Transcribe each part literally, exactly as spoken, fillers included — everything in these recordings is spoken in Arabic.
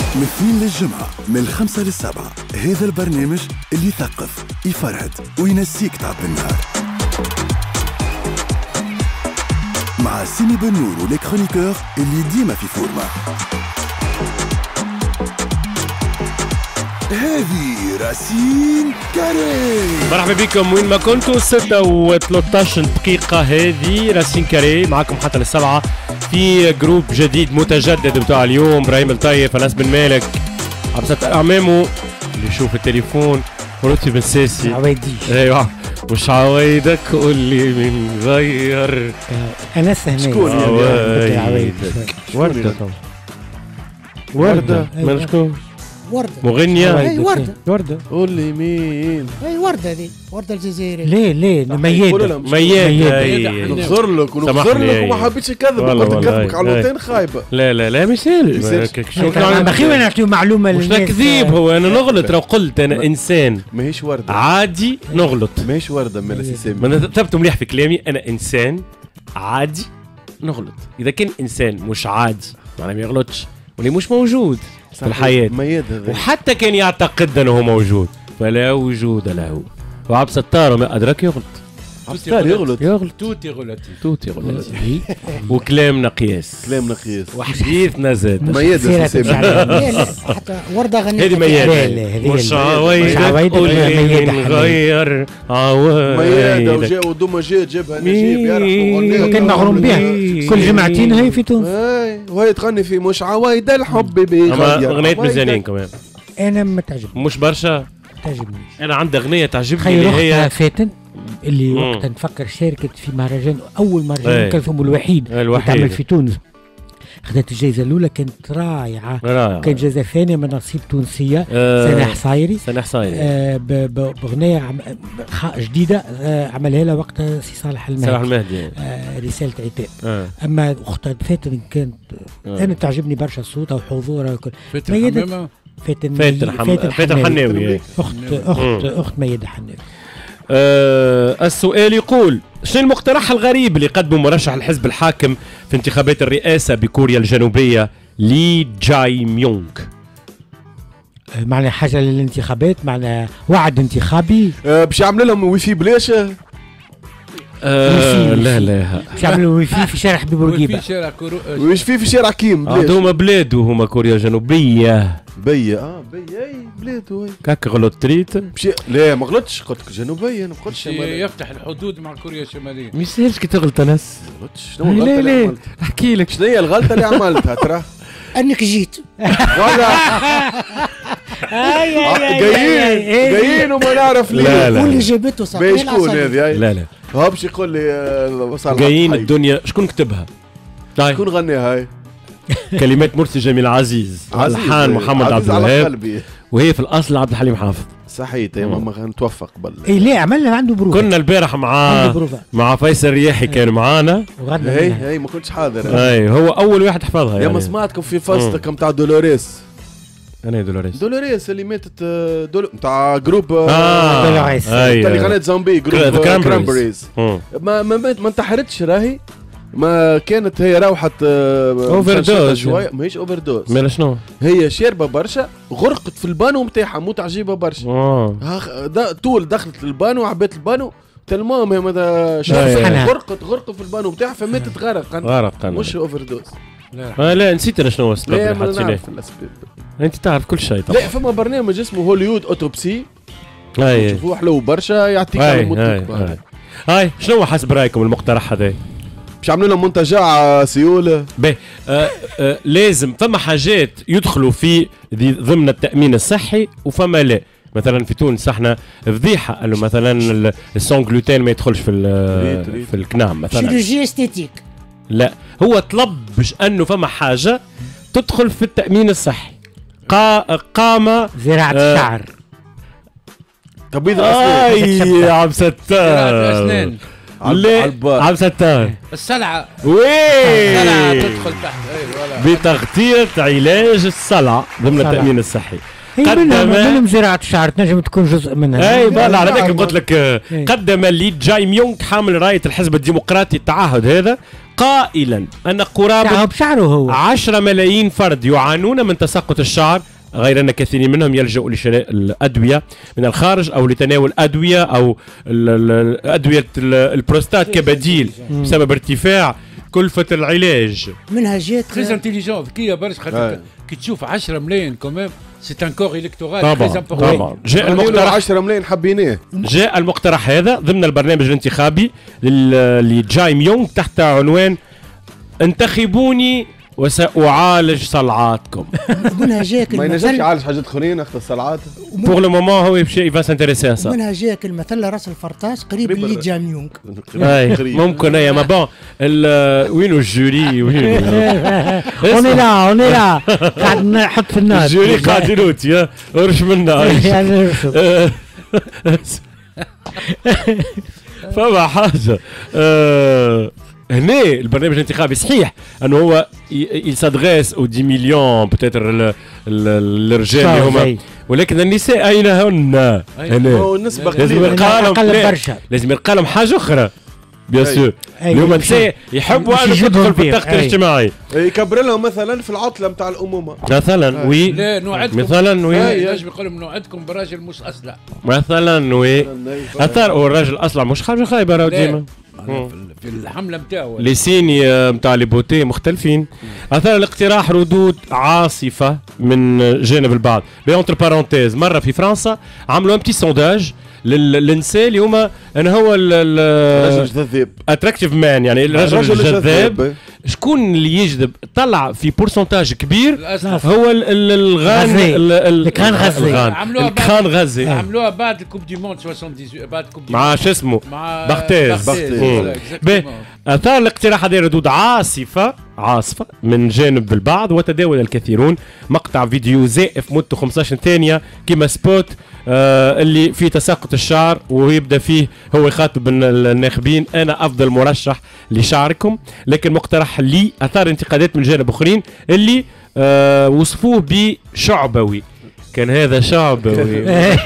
من الاثنين للجمعة من الخمسة للسبعة، هذا البرنامج اللي يثقف يفرهد وينسيك تعب النهار، مع سيمي بنور ولي كرونيكور اللي ديما في فورمة. هذه راسين كاري. مرحبا بكم وين ما كنتوا. ستة وثلاثة عشر دقيقة، هذه راسين كاري معكم حتى للسبعة في جروب جديد متجدد بتاع اليوم. ابراهيم الطيف، انس بن مالك، عبد اعمامه اللي يشوف التليفون، ولطفي بن ساسي عوايديش. ايوه وش عوايدك قول لي من غير انس هنا. شكون عوايدك؟ وردة. وردة من شكون؟ وردة مغنية. اي وردة. وردة قول لي مين؟ اي وردة دي وردة الجزائرية. ليه ليه ميادة ميادة. نغفر لك ونغفر لك وما حبيتش نكذب، قلت نكذبك على الوطن خايبة. لا لا لا ميسالش. ما خير نعطيو معلومة مش تكذيب، هو انا نغلط. لو قلت انا انسان ماهيش وردة عادي نغلط. ماهيش وردة من الاساسي. ما انا ثبت مليح في كلامي، انا انسان عادي نغلط. اذا كان انسان مش عادي معناه ما يغلطش، واللي مش موجود في الحياة، وحتى كان يعتقد انه موجود فلا وجود له. وعبد ستار ما ادرك يغلط. عبد ستار يغلط يغلط توتي غلطي توتي غلط. وكلامنا قياس، كلامنا قياس، وحديثنا زاد. ميادة حتى وردة غنية. هذه ميادة. مش عوايدك قول لي نغير عوايدك. وجاء ودوما جاء جابها نجيب يعرف وكان مغروم بها كل جمعتين هي في تونس. وهي تغني في مش عوايد الحب بيغير. اغنية ميزانين كمان انا ما تعجبني، مش برشا تعجبني. انا عندي اغنية تعجبني اللي هي فاتن، اللي وقتها نفكر شاركت في مهرجان، اول مهرجان كان فيهم الوحيد تعمل في تونس. خذت الجائزة الأولى، كانت رائعة. رائعة. كانت الجائزة الثانية من نصيب تونسية آه سنة حصايري. سنة حصايري آه بأغنية عم جديدة آه عملها لها وقتها سي صالح المهدي. صالح المهدي آه رسالة عتاب. آه. أما أختها فاتن كانت آه. أنا تعجبني برشا صوتها وحضورها وكل. فاتن حمامة. فاتن فاتن حمامة. فاتن حناوي. أخت أخت أخت ميادة حناوي. أه السؤال يقول: شنو المقترح الغريب اللي قدمه مرشح الحزب الحاكم في انتخابات الرئاسة بكوريا الجنوبية لي جاي ميونغ؟ أه معنى حاجة للانتخابات، معنى وعد انتخابي. أه باش يعمل لهم ويفي بلاش. أه لا لا باش يعملوا ويفي في شارع حبيب بورقيبة. في شارع كورو ويفي في شارع كيم. هما بلادو، هما كوريا الجنوبية. بيا اه بيا اي بلادو. كاك غلط تريت؟ بشي... لا ما غلطش، قلت لك جنوبية، ما قلتش يفتح الحدود مع كوريا الشمالية. ما يصيرش كي تغلط انس. ما غلطش. شنو الغلطة اللي عملتها؟ احكي لك شنو هي الغلطة اللي عملتها ترى؟ انك جيت. ولا جايين جايين وما نعرف ليه. لا لا واللي جابته صح. باش شكون هذه؟ لا لا هو باش يقول لي جايين الدنيا. شكون كتبها؟ شكون غنيها هاي؟ كلمات مرسي جميل عزيز، الحان محمد عبد الوهاب، وهي في الاصل عبد الحليم حافظ. صحيح يا ماما نتوفى قبل. اي ليه عملنا عنده بروفة. كنا البارح مع مع فيصل رياحي كان معانا. هي هي ما كنتش حاضر. اي هو اول واحد حفظها يا يعني. ما سمعتكم في فصلك نتاع دولوريس. انا دولوريس دولوريس اللي ماتت دول نتاع جروب اه دولوريس اللي غنت زومبي جروب كرامبريز. ما ما ما انتحرتش راهي، ما كانت هي روحت اوفر دوز شويه. ماهيش اوفر دوز. مالا شنو؟ هي شاربه برشا، غرقت في البانو نتاعها، موت عجيبه برشا. اه طول دخلت للبانو، عبات البانو تلمام هي ماذا غرقت غرقت في البانو نتاعها فماتت غرق. غرق مش اوفر دوز. لا آه لا نسيت انا شنو السبب اللي حطيناه. انت تعرف كل شيء طبعا. لا فما برنامج اسمه هوليود اوتوبسي، هاي شوفوه حلو برشا، يعطيك المنتج. هاي شنو حسب رايكم المقترح هذا؟ باش يعملوا لنا منتجع سيوله. باهي آه آه لازم فما حاجات يدخلوا في ضمن التامين الصحي وفما لا. مثلا في تونس احنا فضيحه قالوا مثلا السون جلوتين ما يدخلش في في الكنام مثلا. شيروجي استيتيك. لا هو طلب باش انه فما حاجه تدخل في التامين الصحي. قا قامه زراعه آه الشعر، تبييض الاسنان. اي يا عم ستار. زراعه الاسنان. لا عم ستار. السلعه. وي السلعه تدخل تحت. اي بتغطيه علاج الصلع ضمن التامين الصحي. قدم منهم زراعة الشعر تنجم تكون جزء منها. اي بالله على ذاك قلت لك. قدم لي جاي ميونغ حامل راية الحزب الديمقراطي التعهد هذا، قائلا أن قرابة بشعره هو عشرة ملايين فرد يعانون من تساقط الشعر، غير أن كثيرين منهم يلجأوا لشراء الأدوية من الخارج أو لتناول أدوية أو أدوية البروستات كبديل بسبب ارتفاع كلفة العلاج. منها جات تريز انتيليجون ذكيه برشا خاطر كي تشوف عشرة ملايين كوميم سي ان كور الكتورال طبعا طبعا. جاء المقترح عشرة ملايين حبيناه، جاء المقترح هذا ضمن البرنامج الانتخابي لجاي ميونغ تحت عنوان انتخبوني وسأعالج صلعاتكم. منها جاك ما ينجمش يعالج حاجات اخرين اخت الصلعات. بور لو مومون هو يمشي يفا سانتيريسي سا. منها جاك المثل راس الفرطاس قريب اللي جام يونغ. ممكن اي ما بون وينو الجوري وينو اوني لا اوني لا قاعد نحط في النار الجوري قاعد يلوتي ورش منا فما حاجه. هنا البرنامج الانتخابي صحيح انه هو يسادغيس او عشرة مليون بتاتر الرجال اللي هما، ولكن النساء اين هن؟ هنا لازم يلقى لهم لازم يلقى لهم حاجه اخرى بيان سور. اليوم النساء يحبوا ان تدخل في الضغط الاجتماعي، يكبر لهم مثلا في العطله نتاع الامومه مثلا. وي لا نوعدكم مثلا. وي يجب يقول لهم نوعدكم براجل مش اصلع مثلا. وي اثار والراجل اصلع مش حاجه خايبه راهو ديما في الحمله نتاعو. لي سيني نتاع لي بوتي مختلفين. اثار الاقتراح ردود عاصفه من جانب البعض. بانتر بارونتيز مره في فرنسا عملوا ان بتي سونداج للنساء اللي هما انا هو الرجل الجذاب اتراكتيف مان، يعني الرجل الجذاب شكون اللي يجذب؟ طلع في بورسنتاج كبير هو الغان الكران غازي. الكران غازي عملوها بعد الكوب دي موند سبعة وثمانين بعد الكوب دي مع شو اسمه بختاز. اثار الاقتراح هذا ردود عاصفه عاصفه من جانب البعض، وتداول الكثيرون مقطع فيديو زائف مدته خمسة عشر ثانيه كما سبوت آه اللي فيه تساقط الشعر، ويبدا فيه هو يخاطب الناخبين انا افضل مرشح لشعركم، لكن مقترح لي اثار انتقادات من جانب اخرين اللي آه وصفوه بشعبوي. كان هذا شعبوي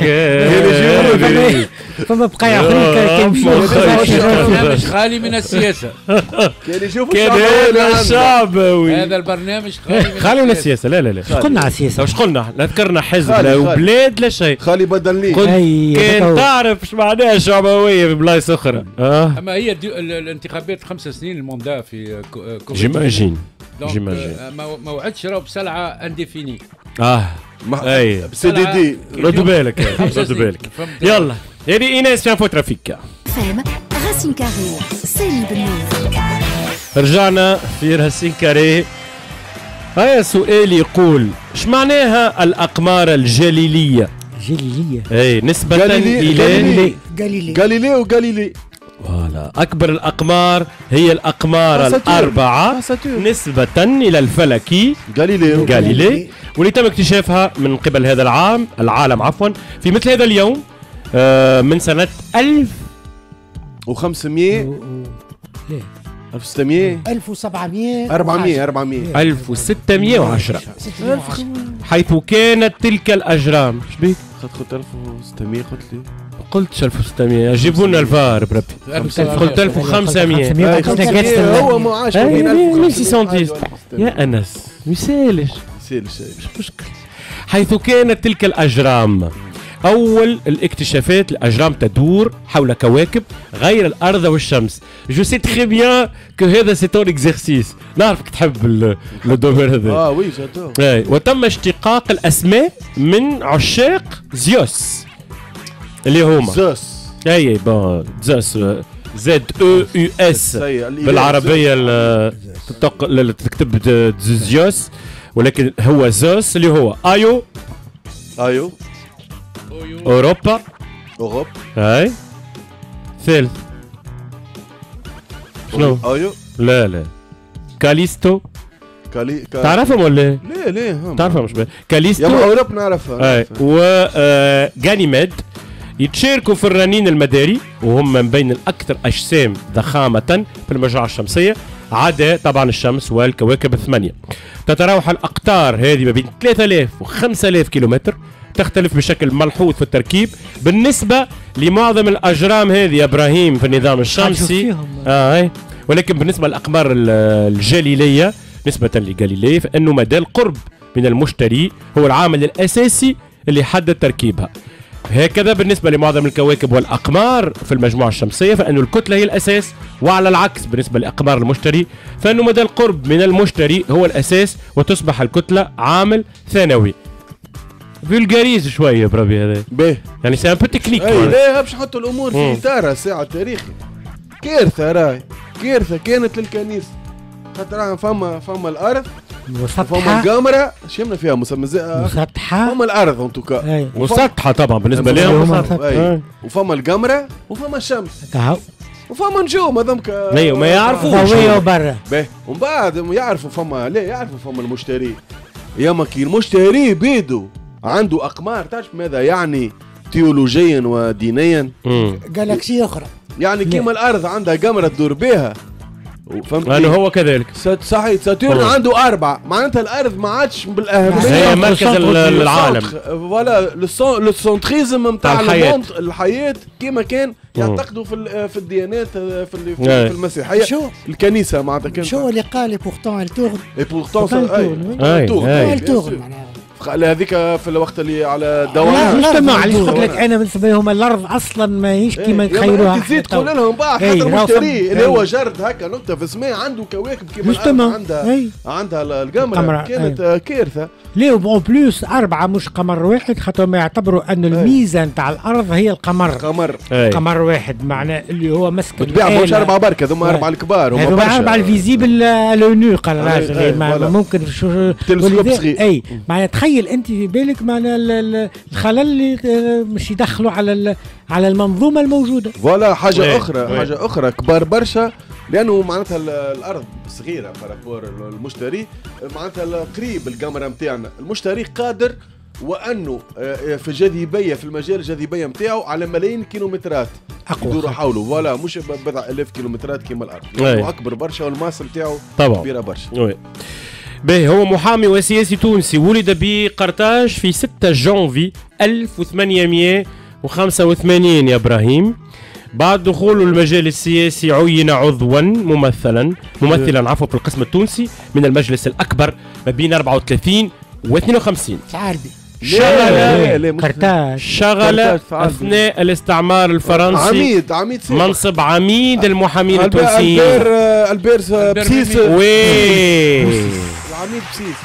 فما بقايا اخرين برنامج خالي من السياسه. كان يشوف كان هذا شعبوي. هذا البرنامج خالي خالي من السياسه. لا لا لا ايش قلنا على السياسه؟ واش قلنا؟ لا ذكرنا حزب لا وبلاد لا شيء. خالي بدلني كان تعرف ايش معناها شعبويه في بلايص اخرى. اه اما هي الانتخابات خمس سنين الموندا في جيماجين جيماجين ما وعدش راهو بسلعه انديفيني. اه اي سي دي دي ردوا بالك ردوا بالك. يلا هذه ايناس في انفو ترافيك فهم راسين كاري سيل بنوف. رجعنا في راسين كاري. هيا سؤال يقول ايش معناها الاقمار الجليليه؟ جليليه اي نسبه الى غاليلي غاليلي وغاليلي. فوالا اكبر الاقمار هي الاقمار الاربعه نسبه الى الفلكي غاليليو غاليلي، واللي تم اكتشافها من قبل هذا العام العالم عفوا في مثل هذا اليوم آه من سنه ألف وخمسمية ألف وستمية ألف وسبعمية أربعمية أربعمية ألف وستمية وعشرة، حيث كانت تلك الأجرام. ايش بيك؟ قلت ألف وستمية قلت لي قلت ألف وستمية جيبوا لنا الفار بربي. قلت ألف وخمسمية هو ما عاش بين ألف وستمية يا أنس مسالش مسالش مش مشكل. حيث كانت تلك الأجرام أول الاكتشافات. الأجرام تدور حول كواكب غير الأرض والشمس. جو سي تري بيان كو هذا سي تون اكزرسيس، نعرفك تحب لو دومين هذا. اه وي جادور. وتم اشتقاق الأسماء من عشاق زيوس اللي هما زوس. اي بون زوس زد او يو اس بالعربية تكتب زيوس، ولكن هو زوس اللي هو ايو ايو اوروبا اوروب. هاي ثالث شنو؟ ايو لا لا كاليستو. كالي تعرفهم ولا لا لا تعرفهم مش كاليستو يا اوروب نعرفها. اي و جانيميد يتشاركوا في الرنين المداري، وهم من بين الاكثر اجسام ضخامه في المجموعه الشمسيه عدا طبعا الشمس والكواكب الثمانيه. تتراوح الاقطار هذه ما بين ثلاثة آلاف و خمسة آلاف كيلومتر، تختلف بشكل ملحوظ في التركيب بالنسبه لمعظم الاجرام هذه يا ابراهيم في النظام الشمسي. اه ولكن بالنسبه للاقمار الجليليه نسبه لجاليليه فانه مدى القرب من المشتري هو العامل الاساسي اللي يحدد تركيبها. هكذا بالنسبه لمعظم الكواكب والاقمار في المجموعه الشمسيه فانه الكتله هي الاساس، وعلى العكس بالنسبه لاقمار المشتري فانه مدى القرب من المشتري هو الاساس وتصبح الكتله عامل ثانوي. فولغاريز شويه بربي هذا باهي يعني سي ان بو تكنيك. اي لا باش نحطوا الامور في اطارها ساعه تاريخي. كارثه راي كارثه كانت للكنيسه خاطر فما فما الارض فما القمره شمنا فيها مسطحه فما الارض ان توكا مسطحه طبعا بالنسبه لهم وفما القمره وفما الشمس كهو وفما نجوم هذوك لا وما يعرفوش ضويه وبرا باهي ومن بعد يعرفوا فما لا يعرفوا فما المشتري ياما كي المشتري بيدو عنده اقمار تعرف ماذا يعني تيولوجيا ودينيا جالاكسية اخرى يعني كيما الارض عندها قمره تدور بها فهمتني يعني هو كذلك صحيح ساتورن عنده أربعة معناتها الأرض ما عادش بالأهمية هي مركز العالم فوالا للسنتريزم نتاع الحياة كيما كان يعتقدوا في في الديانات في في المسيحية شو الكنيسة معناتها كان شو اللي قال بورتون التورن اي بورتون اي التورن هذيك في الوقت اللي على الدوام مجتمع علاش قلت لك انا بالنسبه لهم الارض اصلا ماهيش كيما تخيلوها تزيد تقول لهم بقى حتى المشتري اللي هو جرد هكا نقطه في السماء عنده كواكب كيما الارض عندها عندها القمره كانت كارثه. ليه اون بلوس اربعه مش قمر واحد خاطر ما يعتبروا ان الميزه نتاع الارض هي القمر قمر قمر واحد معناه اللي هو مسك بالطبيعه مش اربعه بركه هذوما اربعه الكبار هما برشا اربعه الفيزيبل لونو قال الراجل ممكن اي معناها تخيل انت في بالك معناها الخلل اللي مش يدخلوا على على المنظومه الموجوده. فوالا حاجه اخرى حاجه اخرى كبار برشا لانه معناتها الارض صغيره بارابور المشتري معناتها قريب القمره نتاعنا المشتري قادر وانه في الجاذبيه في المجال الجاذبيه نتاعو على ملايين كيلومترات يدور حوله فوالا مش بضع الاف كيلومترات كيما الارض لانه اكبر برشا والماس نتاعو كبيره برشا. باهي هو محامي وسياسي تونسي ولد بقرطاج في ستة جانفي ألف وثمانمئة وخمسة وثمانين يا ابراهيم. بعد دخوله المجال السياسي عين عضوا ممثلا ممثلا عفوا في القسم التونسي من المجلس الاكبر ما بين أربعة وثلاثين و اثنين وخمسين. عربي شغل قرطاج شغل اثناء الاستعمار الفرنسي عميد عميد منصب عميد المحامين التونسيين البير البير بسيس وي العميد بسيس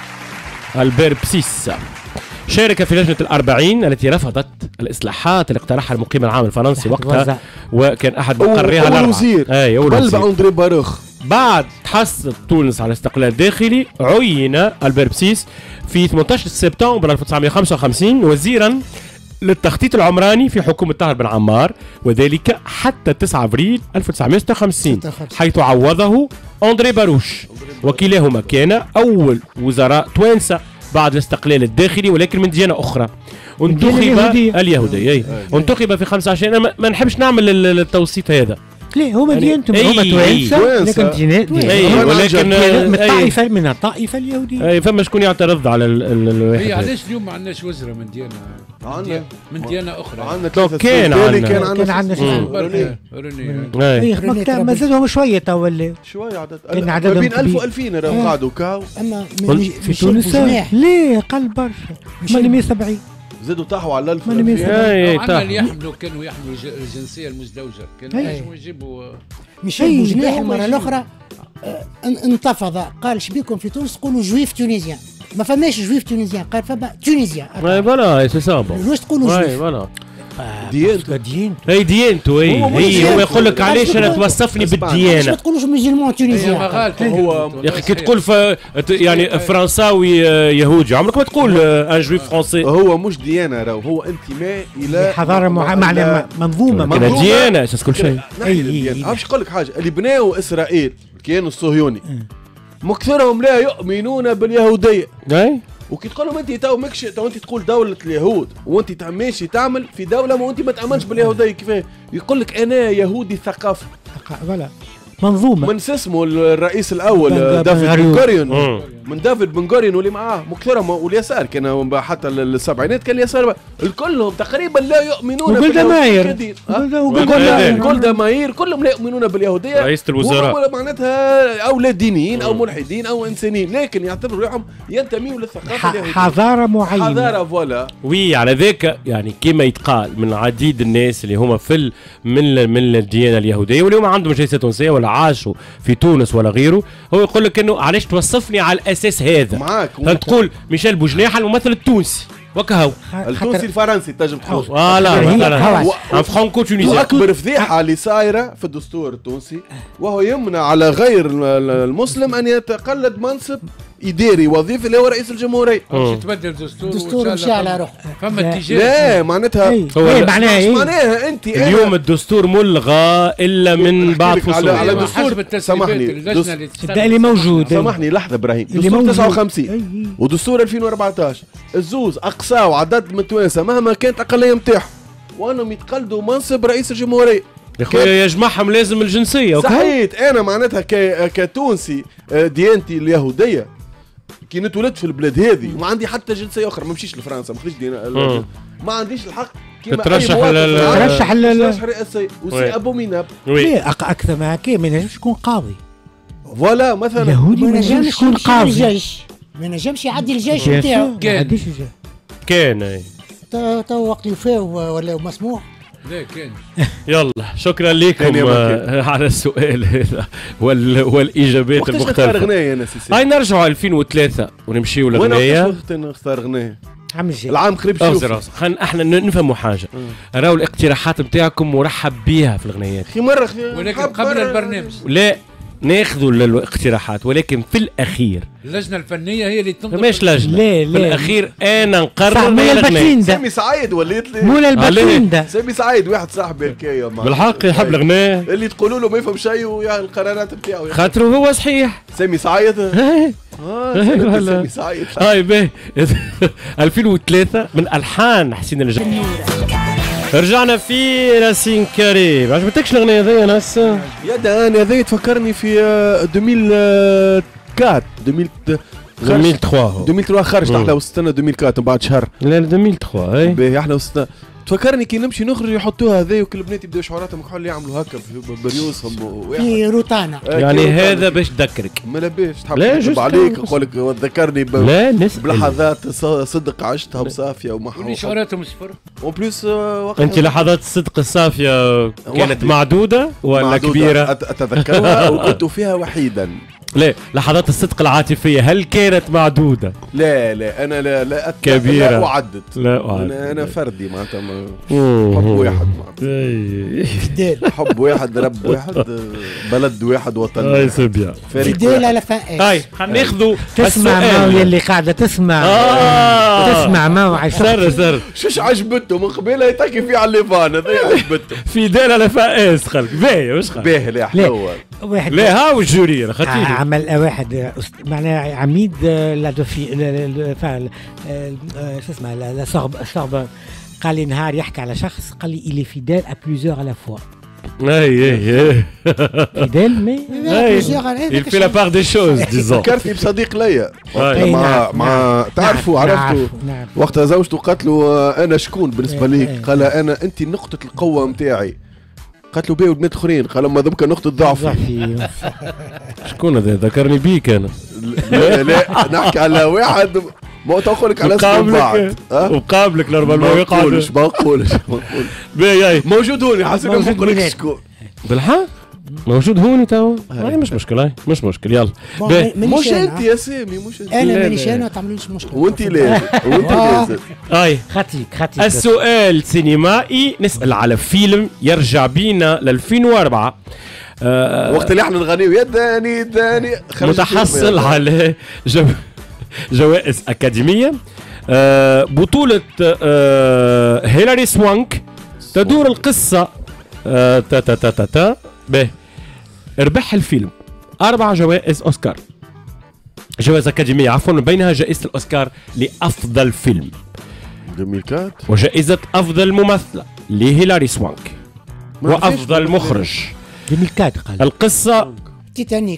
البير بسيس. شارك في لجنة الأربعين التي رفضت الإصلاحات اللي اقترحها المقيم العام الفرنسي وقتها وكان أحد مقرريها الأربعة. أول وزير أي أول وزير أندري باروخ. بعد تحصلت تونس على استقلال داخلي عين البير بسيس في ثمانية عشر سبتمبر ألف وتسعمئة وخمسة وخمسين وزيرا للتخطيط العمراني في حكومة طاهر بن عمار وذلك حتى تسعة أبريل ألف وتسعمئة وستة وخمسين حيث عوضه أندري باروش وكلاهما كان أول وزراء توانسة بعد الاستقلال الداخلي ولكن من ديانة أخرى. انتخب اليهودية انتخب في خمسة عشر. أنا ما نحبش نعمل التوسيط هذا ليه هما ديانتهم هما توانسة لكن ديانات ولكن من الطائفة من الطائفة اليهودية. اي فما شكون يعترض على الواحد. هي علاش اليوم ما عندناش وزراء من ديانة عندنا من ديانة أخرى عندنا ثلاثة كان عندنا كان عندنا روني اي ما زادهم شوية تو ولا شوية عدد كان ما عددهم بين ألف وألفين راهم قعدوا كاو اما في تونس ليه قل برشا ثمانمئة وسبعين زادوا طاحوا على ألف عندنا اللي يحملوا كانوا يحملوا الجنسية المزدوجة كانوا ينجموا يجيبوا ميشيل بوجناح المرة الأخرى انتفض قال شبيكم في تونس تقولوا جويف تونيزيان ما فماش جويف تونيزيان قال فما تونيزيان فوالا سي سامبل واش تقولوا جويف فوالا ديانتو ديانتو هي ديانتو هي هي هو يقول لك علاش انا توصفني بالديانه ما تقولوش مسلمون تونيزيان هو يا اخي كي تقول يعني فرنساوي يهودي عمرك ما تقول ان جويف فرونسي هو مش ديانه راهو هو انتماء الى حضاره معنى منظومه ديانه اساس كل شيء. عرفش نقول لك حاجه اللي بناوا اسرائيل كانوا الصهيوني مكثرهم لا يؤمنون باليهوديه اي وكي تقول لهم انت تو ماكش تو انت تقول دوله اليهود وانت ماشي تعمل في دوله ما انت ما تامنش باليهوديه كيفاه يقول لك انا يهودي ثقافه ولا منظومه من اسمه الرئيس الاول دافيد بن غوريون من دافيد بن غوريون واللي معاه مكثرهم واليسار كان حتى السبعينات كان اليسار الكلهم تقريبا لا يؤمنون باليهودية. جولدا ماير كلهم لا يؤمنون باليهودية. رئيس الوزراء معناتها او لا دينيين او ملحدين او انسانيين لكن يعتبروا روحهم ينتميوا للثقافة اليهودية. حضارة معينة. حضارة فوالا. وي على ذاك يعني كما يتقال من عديد الناس اللي هما في من من الديانة اليهودية واللي هما عندهم جنسية تونسية ولا عاشوا في تونس ولا غيره هو يقول لك انه علاش توصفني على الاساس هذا معاك تقول ميشيل بوجناحة الممثل التونسي وكهو التونسي الفرنسي تنجم تقول فوالا مثلا فرانكو تونسي. اكبر فضيحه اللي صايره في الدستور التونسي وهو يمنع على غير المسلم ان يتقلد منصب اداري وظيفي اللي هو رئيس الجمهوريه. باش يتبدل الدستور الدستور مشى على روحه. فما اتجاه لا معناتها هو معناها ايه؟ معناها انت اليوم الدستور ملغى الا من بعد فصول على الدستور. سامحني اللي موجود. سامحني لحظه ابراهيم دستور تسعة وخمسين ودستور ألفين وأربعطاش الزوز اقصاو عدد من التوانسه مهما كانت اقليه نتاعهم وانهم يتقلدوا منصب رئيس الجمهوريه. يا خويا يجمعهم لازم الجنسيه. صحيت انا معناتها كتونسي ديانتي اليهوديه كي نتولدت في البلاد هذه وما عندي حتى جنسيه اخرى ما نمشيش لفرنسا ما نخرجش دينا ما عنديش الحق كيما تترشح ترشح الرئاسيه وسي ابوميناب. ليه اكثر ما هكا ما ينجمش يكون قاضي. فوالا مثلا يهودي ما ينجمش يكون قاضي. الجيش ما ينجمش يعدي الجيش نتاعو. كان كان تو وقت يفاو ولا مسموح. لا كان. يلا شكرا لكم على السؤال هذا وال... والاجابات المختلفه. وقتاش غنايه انا سيسي؟ هاي نرجعوا ألفين وثلاثة ونمشيو للغنايه. وين نختار غنايه؟ عم الجاي العام قريب شوف. خلينا احنا نفهموا حاجه. راهو الاقتراحات نتاعكم مرحب بها في الغنايات. اخي مره ولكن قبل البرنامج. لا ناخذوا الاقتراحات ولكن في الاخير اللجنه الفنيه هي اللي تنظر. مش لجنه. لا لا في الاخير انا نقرر مولا الباترين ده. سامي سعيد وليت لي مولا الباترين ده. سامي سعيد واحد صاحبي هكايا بالحق يحب الغناء اللي تقولوا له ما يفهم شيء ويا القرارات نتاعو خاطر هو صحيح. سامي سعيد اه سامي سعيد هاي باهي ألفين وثلاثة من الحان حسين الجميل. رجعنا في راسين كاري. ما عجبتكش الاغنيه هذيا ناس؟ يا ده انا هذايا تفكرني في ألفين وأربعة ألفين ألفين وثلاثة ألفين وثلاثة خرجت احنا وستنا ألفين وأربعة من بعد شهر. لا ألفين وثلاثة اي باهي احنا وستنا تفكرني كي نمشي نخرج يحطوها هذايا وكل بنات يبداو شعاراتهم كحول يعملوا هكا بريوسهم في روتانا. يعني هذا باش تذكرك ما لاباش تحب تحب عليك نقول لك وتذكرني بلحظات صدق عشتها وصافيه وما واللي شعاراتهم صفر. اون بليس انت لحظات الصدق الصافيه كانت معدوده ولا معدودة كبيره؟ اتذكرها وكنت فيها وحيدا. لا لحظات الصدق العاطفيه هل كانت معدوده؟ لا لا انا لا لا كبيره لا اعدت. لا أعدت. انا انا فردي معناتها حب واحد معناتها حب واحد رب واحد بلد واحد وطن اي سبيا فديل على فائز. هاي خناخذوا تسمع ماو اللي قاعده تسمع آه. تسمع ماو سر سر شوش عجبته من قبيله يتكي فيه على الليفان هذا عجبته في دال على فائز خلق باهي واش خلق باهي لا حلوه واحد لا ها والجوري خاطيني عمل واحد معناها عميد لا دوفي شو اسمه لا صرب صرب قال لي نهار يحكي على شخص قال لي il est fidèle à plusieurs à la fois. اي اي fidèle mais il fait la part des choses disons. فكرتني بصديق ليا مع مع تعرفوا عرفتوا وقتها زوجته قالت له انا شكون بالنسبه ليك؟ قال انا انت نقطه القوه نتاعي. قالت له باهي ولد اخرين قال اما ذمك نقطه ضعف. شكون هذا؟ ذكرني بيك انا. لا لا نحكي على واحد ما تقول لك على اسم بعض وقابلك نورمالمون ما نقولش ما نقولش باهي موجود هوني حسيت ما نقولكش شكون بالحق موجود هوني تو هاي مش مشكله هاي مش مشكل يلا مش انت يا سامي مش انت انا مانيش انا تعملوش مشكله وانت لازم وانت لازم هاي خطيك خطيك. السؤال سينمائي نسال على فيلم يرجع بينا ل ألفين وأربعة آه وقت اللي احنا نغنيو يا داني داني متحصل على جو جوائز أكاديمية. آه بطولة آه هيلاري سوانك. تدور القصة آه تا تا تا تا تا به ربح الفيلم أربع جوائز أوسكار جوائز أكاديمية عفوا بينها جائزة الأوسكار لأفضل فيلم ألفين وأربعة وجائزة أفضل ممثلة لهيلاري سوانك وأفضل مخرج ألفين وأربعة قال القصة تيتانيك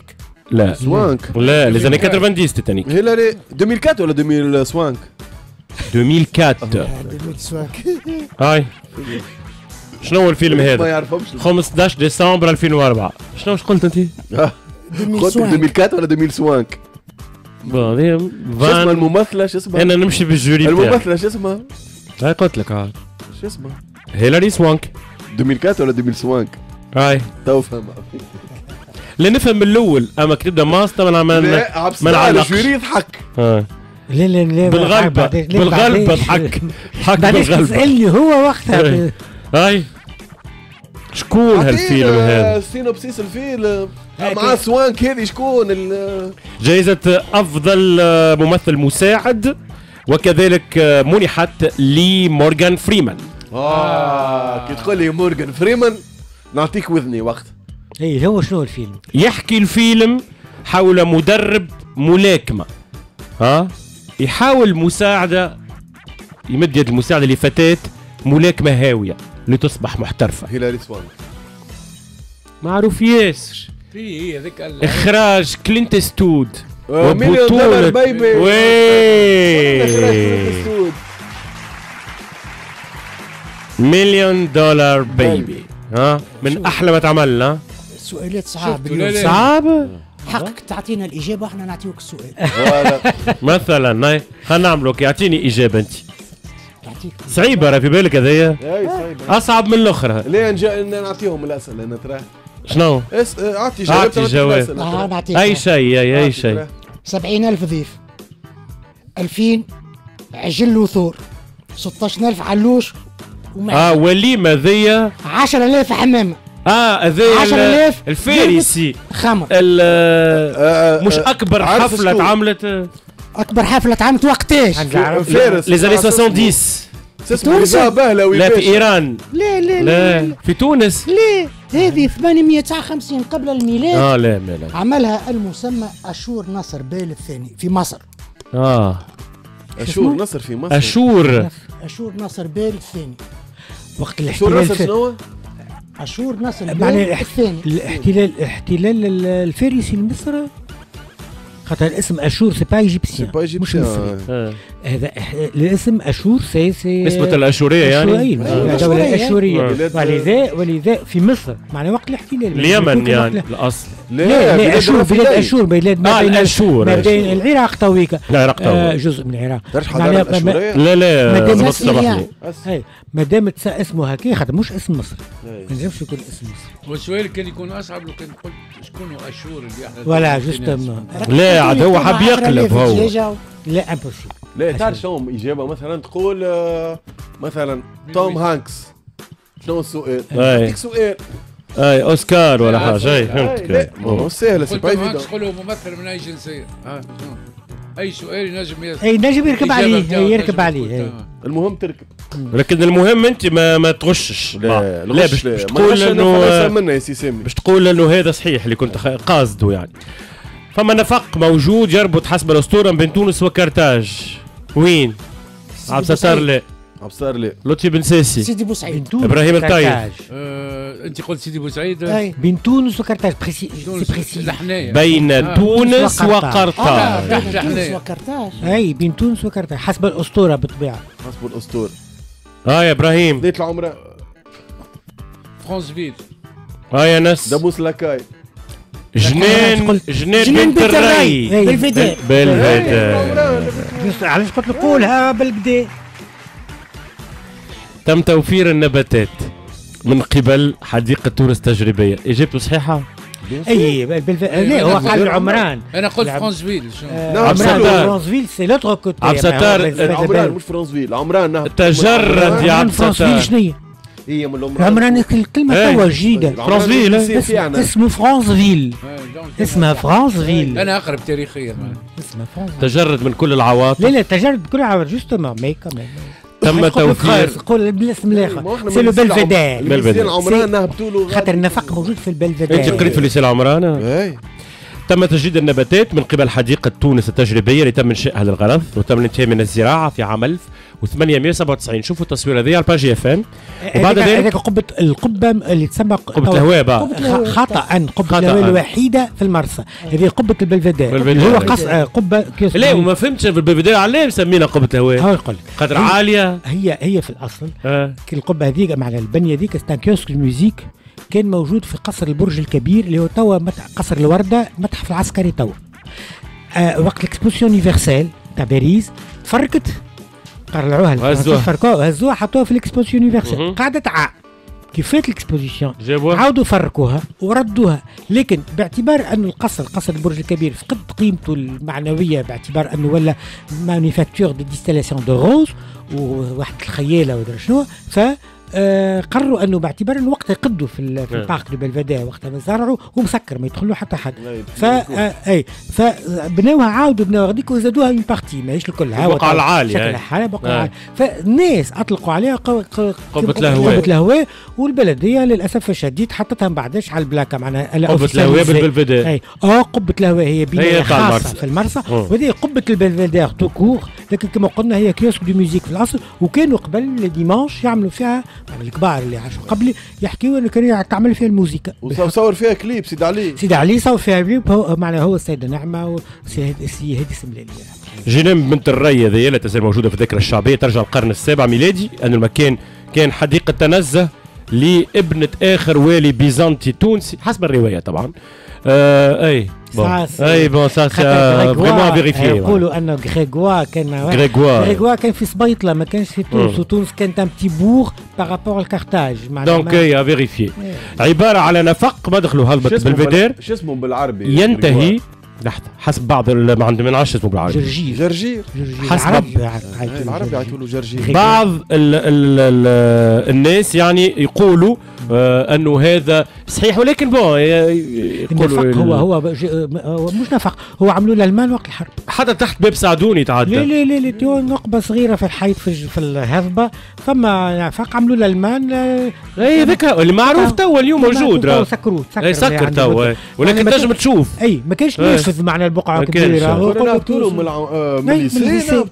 لا سوانك لا لي زاني تسعين تيتانيك. هيلاري ألفين وأربعة ولا ألفين سوانك؟ ألفين وأربعة. سوانك هاي شنو هو الفيلم ما هذا؟ يعرفهمش. خمسة عشر ديسمبر ألفين وأربعة. شنو واش قلت انت؟ قلت ألفين وأربعة ولا ألفين سوانك؟ بون هذه شو اسمها الممثلة شو اسمها؟ انا نمشي بالجوري تاعي. الممثلة شو اسمها؟ هاي قلت لك عاد شو اسمها؟ هيلاري سوانك. ألفين وأربعة ولا ألفين سوانك؟ هاي تو فهم. لا نفهم من الاول اما كي تبدا ماسطه ما نعمل لا عبد ما نعلقش. الجوري يضحك. اه لا لا لا بالغلبة بالغلبة ضحك ضحك بعدين بالغلبة. تسالني هو وقتها هاي شكون هالفيلم هذا؟ سينوبسيس الفيلم مع سوانك هذه شكون جائزة أفضل ممثل مساعد وكذلك منحت لمورغان فريمان. اه كي تقول لي مورغان فريمان نعطيك وذني وقت. اي هو شنو الفيلم؟ يحكي الفيلم حول مدرب ملاكمة ها يحاول مساعدة يمد يد المساعدة لفتاة ملاكمة هاوية لتصبح محترفة. هيلاري سوانك معروف ياسر. هي هذيك إخراج كلينت ستود مليون دولار بيبي. وي مليون دولار بيبي ها من احلى ما تعملنا. سؤالات صعاب صعب حقك تعطينا الاجابه واحنا نعطيوك السؤال. مثلا هاي خلينا نعملوا يعطيني اجابه انت. صعيبه راه في بالك هذيا اصعب من الاخرى. ليه نعطيهم الاسئله انا ترى شنو؟ اس اعطي اعطي جواب اي شيء اي اي شيء. سبعين ألف ضيف، ألفين عجل وثور، ستة عشر ألف علوش ومحشي. اه وليمه ذيا عشرة آلاف حمامه. اه ذي عشرة آلاف الفارسي خمر. مش اكبر حفله اتعملت. اكبر حفله اتعملت وقتاش؟ فارس لي زاني سبعين. تونس لا في ايران. لا لا لا, لا في تونس. لا هذه ثمانمئة وتسعة وخمسين قبل الميلاد. اه لا لا عملها المسمى اشور نصر بيل الثاني في مصر. اه اشور نصر في مصر. اشور اشور نصر بيل الثاني وقت الاحتلال. اشور نصر شنو؟ اشور نصر بيل الثاني. الاحتلال الاحتلال الفارسي لمصر خاطر الاسم اشور سي با ايجيبسيان مش مصري. آه. هذا الاسم اشور سي سي نسبة الاشورية يعني الدولة الاشورية ولذا ولذا في مصر معنى وقت الاحتلال اليمن يعني الاصل. لا لا اشور بلاد اشور بلاد ما بين الاشور ما بين العراق تويكا. العراق تويكا جزء من العراق. لا لا ما دام اسمه هكا خاطر مش اسم مصر ما نجمش يكون اسم مصر. والسؤال كان يكون اصعب لو كان قلت شكون اشور اللي احنا ولا جوستومون. لا عاد هو حاب يقلب هو. لا امبوسيبل. لا تعرف شنو اجابه مثلا تقول آه مثلا توم هانكس شنو السؤال؟ يعطيك سؤال اي اوسكار ولا حاجه. اي فهمتك. مو سهله سي با توم هانكس قولوا ممثل من اي جنسيه. اه اي سؤال ينجم يسأل. اي نجم يركب عليه يركب عليه. المهم تركب. لكن المهم انت ما ما تغشش. لا لا باش تقول انه منا يا سي سامي باش تقول انه هذا صحيح اللي كنت قاصده يعني. فما نفق موجود يربط حسب الاسطوره بين تونس وكرتاج. وين؟ عبد الستار لا. عبد الستار لا. لطفي بن ساسي. سيدي بوسعيد. ابراهيم الطيب. آه، انت قلت سيدي بوسعيد. بين تونس وكرتاج بريسي لحنايا. بين آه. تونس وقرطاج. آه. تونس وقرطاج. اي بين تونس وقرطاج حسب الاسطوره بالطبيعه. حسب الاسطوره. اه يا ابراهيم. بديت العمره. فرانسفيل. اه يا ناس. دابوس لاكاي. جنان جنان بنت الري. بالفداء. بالفداء. علاش قلت لك قولها بالكدا. تم توفير النباتات من قبل حديقة تونس التجريبية. إجابته صحيحة؟ اي بالفعل. لا هو قال عمران. انا قلت فرانسفيل. عمران فرانسفيل سي لوتر كوتي. عبد الستار عمران مش فرانسفيل. عمران تجرد يا عبد الستار. شنو هي من العمران. عمران الكلمة توا جديدة. فرانسفيل اسمه فرانسفيل. اسمها فرانسفيل. انا اقرب تاريخيا. اسمها فرانسفيل. تجرد من كل العواطف. لا لا تجرد كل العواطف جوستومون مي كمان. تم توفير. قول بالاسم الاخر سي لو بلفدان. بلفدان عمران نهبطوا له خاطر النفق موجود في البلفدان. انت قريت في ليسي عمران؟ اي. تم تجديد النباتات من قبل حديقة تونس التجريبية اللي تم إنشائها للغرض وتم الانتهاء من الزراعة في عام ألف وثمانمائة وسبعة وتسعين. شوفوا التصوير هذه على الباجي اف ام. وبعد ذلك هذيك قبه القبه اللي تسمى قبه الهواء بقى خطا قبه الهواء الوحيده في المرسى. هذه قبه البلفدير هو قص قبه لا وما فهمتش في البلفدير علاه مسمينها قبه الهواء. هو يقول قدر عاليه هي هي في الاصل آه. القبه هذيك معناها البنيه هذيك ستان كيوسك الميوزيك كان موجود في قصر البرج الكبير اللي هو توا قصر الورده متحف العسكري توا. آه وقت الاكسبوسيون يونيفرسال تاع باريس تفركت طلعوها فركوها هزوها حطوها في الاكسبوسيون يونيفرسال قعدت عام كيف فات الاكسبوزيسيون عاودوا فركوها وردوها. لكن باعتبار انه القصر قصر البرج الكبير فقد قيمته المعنويه باعتبار انه ولا مانيفاكتور دي ديستيلاسيون دو روز وواحد الخياله ودرا شنو ف آه قرروا انه باعتبار انه وقتها يقدوا في في البارك دو بلفدير وقتها ما زرعوا ومسكر ما يدخلوا حتى حد ف آه اي فبناوها عاودوا بناوها غاديك وزادوها من بارتي ماهيش الكل بقعه العاليه شكلها حاله بقعه عاليه فالناس اطلقوا عليها قبه الهواء قبه الهواء والبلديه للاسف الشديد حطتها من بعدش على البلاكه معناها قبه الهواء بالبلفدير اي اه قبه الهواء هي بنايه خاصه في المرسى وهذه قبه البلفدير تو كور لكن كما قلنا هي كيوسك دو ميوزيك في الاصل وكانوا قبل ديمانش يعملوا فيها الكبار اللي عاشوا قبلي يحكيوا انه كان تعمل فيها الموسيقى وصور فيها كليب سيدي علي سيدي علي صور فيها كليب هو معناها هو السيده نعمه وسي هذه سملاليه. جنان بنت الري هذه لا تزال موجوده في الذاكره الشعبيه ترجع القرن السابع ميلادي انه المكان كان حديقه تنزه لابنه اخر والي بيزنطي تونسي حسب الروايه طبعا. آه اي بون اي بون سا فريمون فيريفيي يقولوا انه غريغوا كان غريغوا غريغوا كان في سبيطله ما كانش في تونس وتونس كانت ان بتي بور بارابور لكارتاج دونك هي فيريفيي عباره على نفق مدخله هلبط بالبدير شو اسمه بالعربي ينتهي لحظه حسب بعض ما عندهم ما نعرفش اسمه بالعربي جرجير جرجير حسب العرب يعيطوا له جرجير. بعض ال ال ال الناس يعني يقولوا آه انه هذا صحيح ولكن بون يقولوا هو هو مش نفق هو عملوا له المان وقت الحرب حتى تحت باب سعدوني تعدى لا لا لا تو نقبه صغيره في الحيط في في الهضبه فما نفق عملوا له المان اي هذاك اللي معروف توا اليوم موجود راه سكروه سكر سكر توا ولكن تنجم تشوف اي ما كانش ناشف معنى البقعه كبيره هو طولوا من الليسيه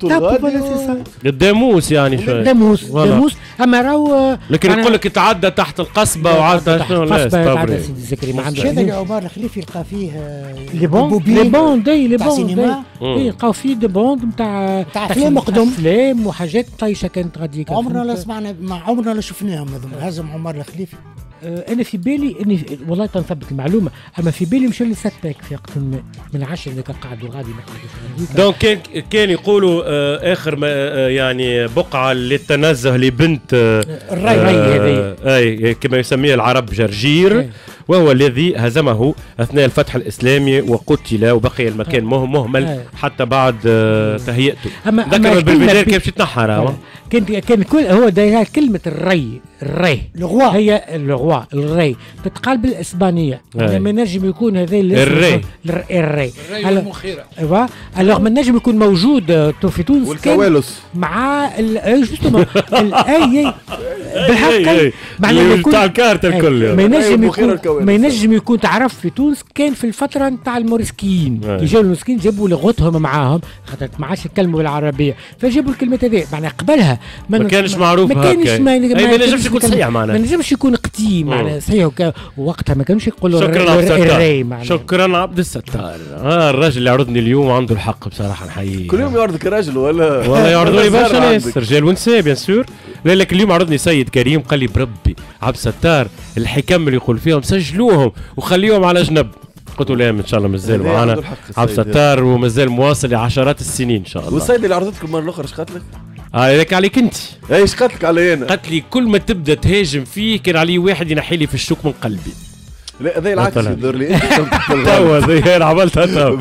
الداموس يعني شويه داموس داموس اما راهو لكن يقول لك يتعدى تحت القصبه وعاد شنو لا يتعدى سيدي زكري ما عندوش هذا اللي عمر الخليفي يلقى فيه لي بون لي بون دي لي بون دي يلقاو فيه دي بوند نتاع تاع افلام مقدم افلام وحاجات طايشه كانت غاديك عمرنا لا سمعنا عمرنا لا شفناهم هذوما هزم عمر الخليفي. انا في بالي اني والله تنثبت المعلومه اما في بالي مشى لي سات باك في وقت ما من عشرة اللي قعدوا غادي ما قعدوش دونك كان كان يقولوا آه اخر ما آه يعني بقعه للتنزه لبنت آه الري هذه آه اي كما يسميها العرب جرجير وهو الذي هزمه اثناء الفتح الاسلامي وقتل وبقي المكان مهمل حتى بعد آه تهيئته. ذكر بالبدايه كيف تتنحر كان كان كل هو داير كلمه الري الري لغوا هي اللغوا الري تتقال بالاسبانيه يعني ما نجم يكون هذا الري الري المخيره ايوا الوغ ما نجم يكون موجود في تونس والكوالس مع جوستومون اي بالحق معناها يكون تاع الكارت الكل ما نجم يكون ما ينجم يكون تعرف في تونس كان في الفتره نتاع المورسكيين كي جاوا المورسكيين جابوا لغتهم معاهم خاطر ما عادش يتكلموا بالعربيه فجابوا الكلمات هذه معناها قبلها ما كانش معروف ما كانش ما نجمش يكون صحيح معناها ما نجمش يكون قديم معناها صحيح وقتها ما كانوش يقولوا شكرا عبد الستار شكرا عبد الستار اه الراجل اللي عرضني اليوم عنده الحق بصراحه نحييه كل يوم يعرضك راجل ولا والله يعرضوا لي برشا ناس رجال ونساء بيان سور لكن اليوم عرضني سيد كريم قال لي بربي عبد الستار الحكم اللي يقول فيهم سجلوهم وخليهم على جنب قلت له ان شاء الله مازال معنا عبد الستار ومازال مواصل لعشرات السنين ان شاء الله. والسيد اللي عرضتك المره الاخرى ايش قالت لك؟ اه لك عليك انت. ايش قالت لك علي انا؟ قالت لي كل ما تبدا تهاجم فيه كان علي واحد ينحي لي في الشوك من قلبي. لا هذا العكس يدور لي انت توا هذه انا عملتها توا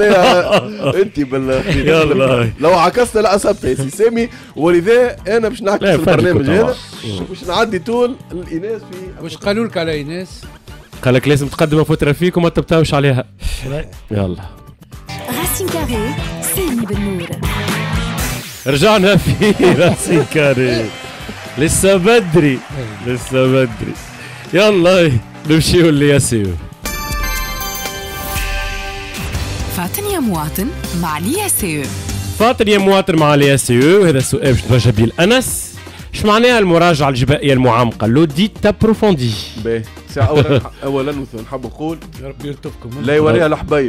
انت بال يلا لو عكست لا اصبت يا سي سامي ولذا انا باش نعكس البرنامج هذا باش نعدي طول الايناس في واش قالوا لك على ايناس؟ قال لك لازم تقدم فتره فيك وما تبتاوش عليها. يلا راسين كاري سامي بالنور. رجعنا في راسين كاري لسه بدري لسه بدري يلا نمشيو لياسيو. فاتن يا مواطن مع لياسيو فاطر يا مواطن مع اليا سي او، هذا السؤال باش نتوجه به لأنس. اش معناها المراجعة الجبائية المعمقة لوديت ابروفوندي؟ باهي اولا اولا نحب نقول يا ربي يلطفكم لا يوريها الحبايب.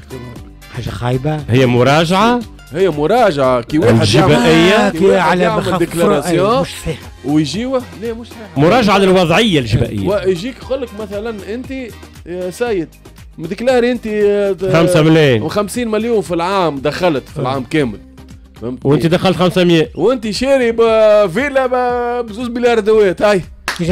حاجة خايبة. هي مراجعة هي مراجعة كي واحد الجبائية كي على ديكلاراسيون ويجيوه لا مش صحيح. مراجعة للوضعية الجبائية ويجيك يقول لك مثلا انت يا سيد مديكلاري انت خمسة ملايين وخمسين مليون في العام دخلت في العام كامل، وانت دخلت خمسمية وانت شاري بفيلا بزوز مليار دوات. هاي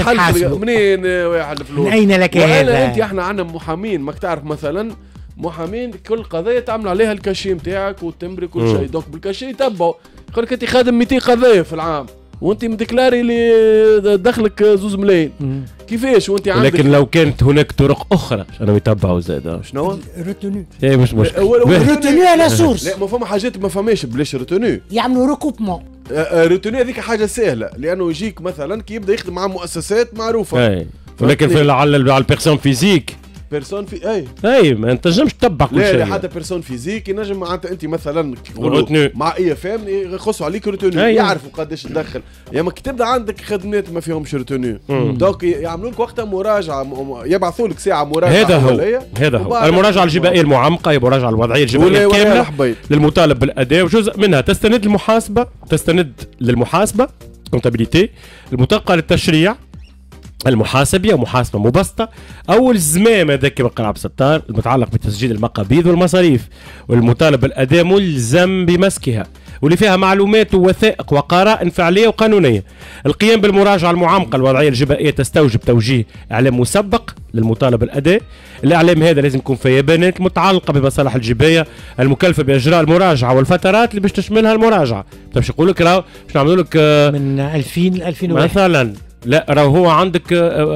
منين واحد الفلوس؟ من اين لك هذا؟ انت احنا عندنا محامين ماك تعرف مثلا محامين كل قضيه تعمل عليها الكاشي نتاعك والتمبري كل شيء، دوك بالكاشي يتبعوا يقول لك انت خادم مئتين قضيه في العام وانت مديكلاري اللي دخلك زوز ملايين كيفاش وانت عندك؟ لكن لو كانت هناك طرق اخرى انا يتبعوا زاد شنو؟ روتوني اي مش مشكل روتوني على سورس. لا ما فما حاجات ما فماش بلاش روتوني، يعملوا ريكوبمون. روتوني هذيك حاجه سهله لانه يجيك مثلا كي يبدا يخدم مع مؤسسات معروفه. اي ولكن في على البيرسون فيزيك بيرسون في اي اي ما انت تنجمش تتبع كل شيء. لا حتى بيرسون فيزيك ينجم معناتها انت مثلا تقولوا مع اي فام يخصوا عليك روتوني يعرفوا قداش تدخل. يا ما كي تبدا عندك خدمات ما فيهمش روتوني دوك يعملوا لك وقتها مراجعه يبعثوا لك ساعه مراجعه. هذا هو هذا هو المراجعه الجبائيه المعمقه، هي مراجعه الوضعيه الجبائيه كامله للمطالب بالاداء، وجزء منها تستند للمحاسبه تستند للمحاسبه كونتابيليتي المطابقه للتشريع المحاسبية ومحاسبة مبسطة أو الزمام هذاك بقى عبد الستار المتعلق بتسجيل المقابيض والمصاريف، والمطالب بالأداء ملزم بمسكها واللي فيها معلومات ووثائق وقرائن فعلية وقانونية. القيام بالمراجعة المعمقة الوضعية الجبائية تستوجب توجيه إعلام مسبق للمطالب بالأداء. الإعلام هذا لازم يكون فيه بيانات متعلقة بمصالح الجباية المكلفة بإجراء المراجعة والفترات اللي باش تشملها المراجعة. باش يقول لك راهو باش نعملوا لك من ألفين ل ألفين وواحد مثلا. لا راهو هو عندك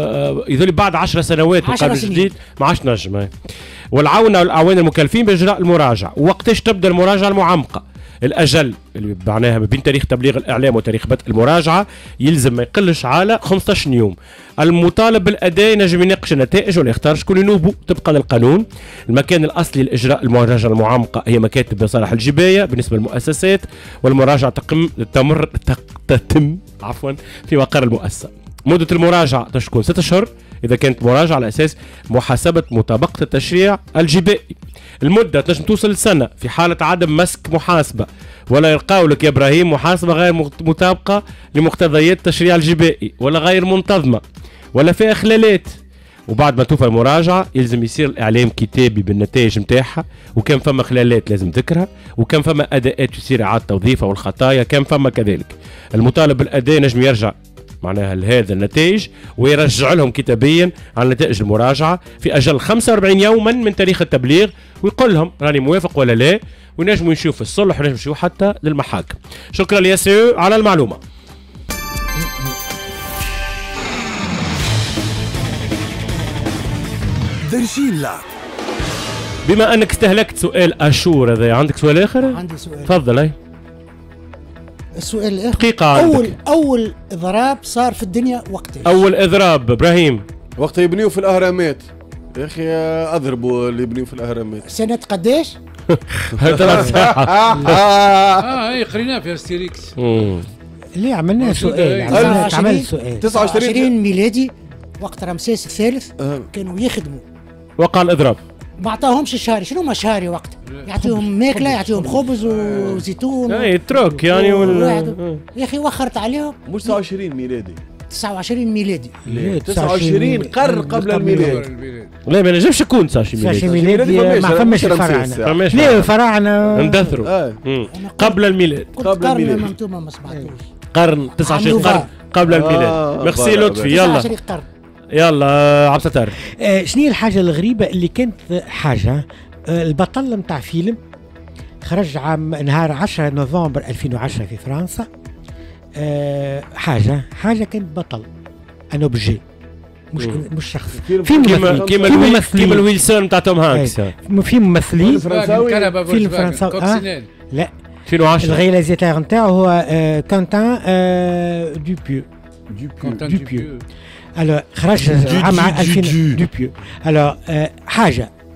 يذولي بعد عشر سنوات مقابل جديد ما عادش نجم. والعونة والأعوان المكلفين بإجراء المراجعة. وقتاش تبدأ المراجعة المعمقة؟ الأجل اللي معناها ما بين تاريخ تبليغ الإعلام وتاريخ بدء المراجعة يلزم ما يقلش على خمسة عشر يوم. المطالب بالأداء ينجم يناقش النتائج ولا يختار شكون ينوبه طبقا للقانون. المكان الأصلي لإجراء المراجعة المعمقة هي مكاتب مصالح الجباية بالنسبة للمؤسسات، والمراجعة تقم تمر تتم عفوا في مقر المؤسسة. مدة المراجعة تكون ستة أشهر إذا كانت مراجعة على أساس محاسبة مطابقة التشريع الجبائي. المدة تنجم توصل لسنة في حالة عدم مسك محاسبة، ولا يلقاو لك يا إبراهيم محاسبة غير مطابقة لمقتضيات التشريع الجبائي ولا غير منتظمة ولا فيها إخلالات. وبعد ما توفى المراجعة يلزم يصير الإعلام كتابي بالنتائج متاعها، وكان فما خلالات لازم ذكرها، وكان فما أداءات يصير إعادة توظيفها والخطايا كان فما كذلك. المطالب بالأداء نجم يرجع معناها لهذا النتائج ويرجع لهم كتابيا على نتائج المراجعة في أجل خمسة وأربعين يوما من تاريخ التبليغ، ويقول لهم راني موافق ولا لا، ونجموا نشوف الصلح ونجموا نشوف حتى للمحاكم. شكرا يا سيو على المعلومة. درجين لا بما أنك استهلكت سؤال أشور هذا، عندك سؤال آخر؟ عندي سؤال. تفضل. أي السؤال الاخر دقيقة اول عندك. اول اضراب صار في الدنيا وقتاش؟ أول إضراب إبراهيم وقت يبنيوا في الأهرامات. يا أخي أضربوا اللي يبنيوا في الأهرامات. سنة قداش؟ ثلاث ساعات. اه اي قريناه في استيريكس. اللي عملنا سؤال عملنا سؤال تسعة وعشرين ميلادي وقت رمسيس الثالث كانوا يخدموا. وقع الإضراب. ما عطاهمش الشهري. شنو ما شهري وقت؟ يعطيهم ماكله، يعطيهم خبز وزيتون. اي تروك يعني ولا يا اخي وخرت عليهم. مش تسعة وعشرين ميلادي، تسعة وعشرين ميلادي. تسعة وعشرين قرن قبل الميلاد. لا ما نجمش يكون تسعة وعشرين ميلادي. ما فماش الفراعنه. ليه الفراعنه اندثروا قبل الميلاد. قبل الميلاد ما انتم ما سمعتوش. قرن تسعة وعشرين قرن قبل الميلاد. ميرسي لطفي. يلا يلا عبد الستار. آه شنو هي الحاجه الغريبه اللي كانت حاجه آه البطل نتاع فيلم خرج عام نهار عشرة نوفمبر ألفين وعشرة في فرنسا. آه حاجه حاجه كانت بطل ان اوبجي مش مم. مش شخص. في ممثلين كيما كيما الويلسون نتاع توم هانكس. في ممثلين فيلم فرنساوي. آه لا ألفين وعشرة. الرياليزاتور نتاعو هو آه كانتان آه دوبيو. دوبيو الو خرج عام ألفين دوبيو. الو آه حاجه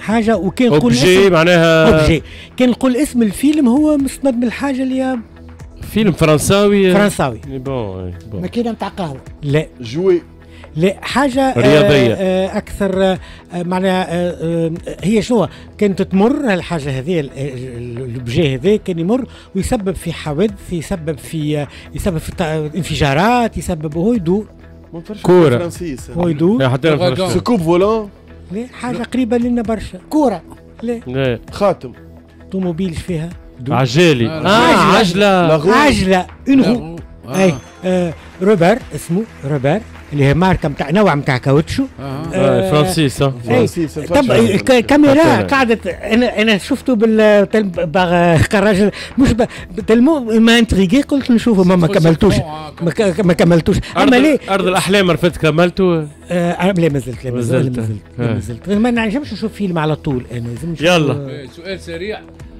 حاجه وكان نقول اوبجي معناها اوبجي كان نقول اسم الفيلم هو مستمد من الحاجه اللي هي فيلم فرنساوي فرنساوي بون بون ماكينه نتاع قهوه لا جوي لا حاجه رياضيه آه آه اكثر آه معناها آه آه هي شنو كانت تمر الحاجه هذه الوبجي هذا كان يمر ويسبب في حوادث يسبب في آه يسبب في انفجارات يسبب وهو يدور كوره هو يدور حتى سكوب فولون لا حاجه قريبه لنا برشا كوره لا لا خاتم طوموبيل فيها عجالي اه, آه عجله عجله اون اي آه روبر اسمه روبر اللي هي ماركه نتاع نوع نتاع كاوتشو اه فرانسيس فرانسيس طب الكاميرا قعدت انا انا شفته بال كراجل مش تلمو ما انتريغي قلت نشوفه ما ما كملتوش ما كملتوش اما ليه ارض الاحلام رفدت كملته آه لا ما زلت لا ما زلت ما زلت ما نعجبش نشوف فيلم على طول انا لازم يلا سؤال سريع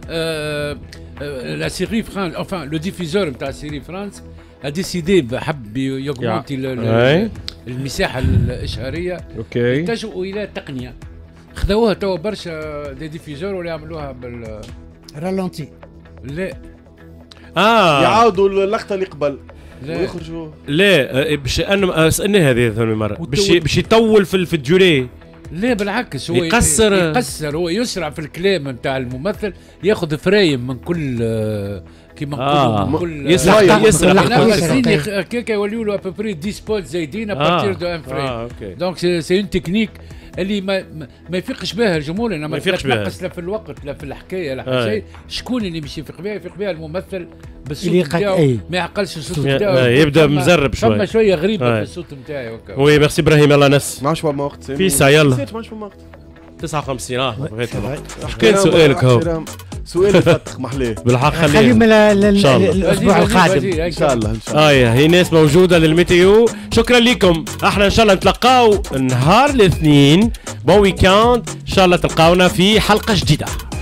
لا سيري فرانس enfin le diffuseur نتاع سيري فرانس a décidé حب يوغمونتي المساحه الاشهاريه اوكي اتجهوا الى تقنيه خذوها توا برشا دي ديفيزور ولا يعملوها بال رالونتي لا اه يعاودوا اللقطه اللي قبل لا ويخرجوا لا باش انا سالني هذه ثاني مره باش باش يطول في الديوري لا بالعكس هو يقصر يقصر هو يسرع في الكلام نتاع الممثل ياخذ فريم من كل كيما نقولوا من كل يسرع يسرع هكاك يوليو له ابوبري دي سبوت زايدين ابارتير دو ان فريم دونك سي اون تكنيك اللي ما ما يفيقش بها الجمهور انما ما يفيقش بها لا في الوقت لا في الحكايه لا شيء شكون اللي مش يفيق بها يفيق بها الممثل بالصوت نتاعو ما يعقلش الصوت نتاعو يبدا مزرب شويه فما شويه غريبه في الصوت نتاعي هكا وي ميرسي ابراهيم يلا نس ماش فما وقت في ساعه يلا ماش فما وقت تسعة وخمسين اه بغيت كان سؤالك هو سؤال يفتح محلاه بالحق خليه خليه الاسبوع القادم ان شاء الله ان شاء الله اه هي ناس موجوده للميتيو شكرا لكم احنا ان شاء الله نتلقاو نهار الاثنين بون ويكاند ان شاء الله تلقاونا في حلقه جديده.